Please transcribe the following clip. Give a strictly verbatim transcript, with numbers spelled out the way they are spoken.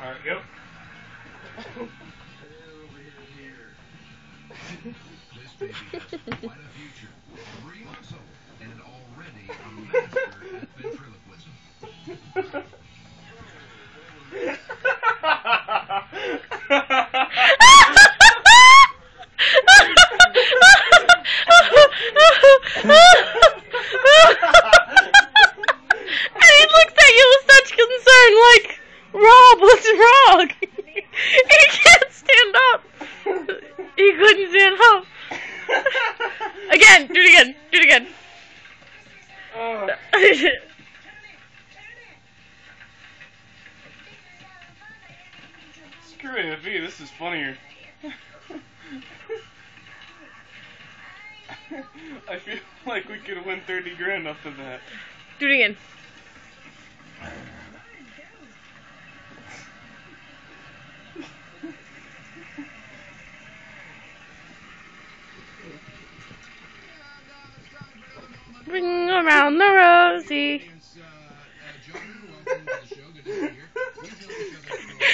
Alright, yep. This baby has quite a future. Three months old and already a master at ventriloquism. And he looks at you with such concern, like, Rob, what's wrong? He can't stand up. He couldn't stand up. Again, do it again, do it again. Oh. Screw A F V, this is funnier. I feel like we could win thirty grand off of that. Do it again. Ring around the rosy.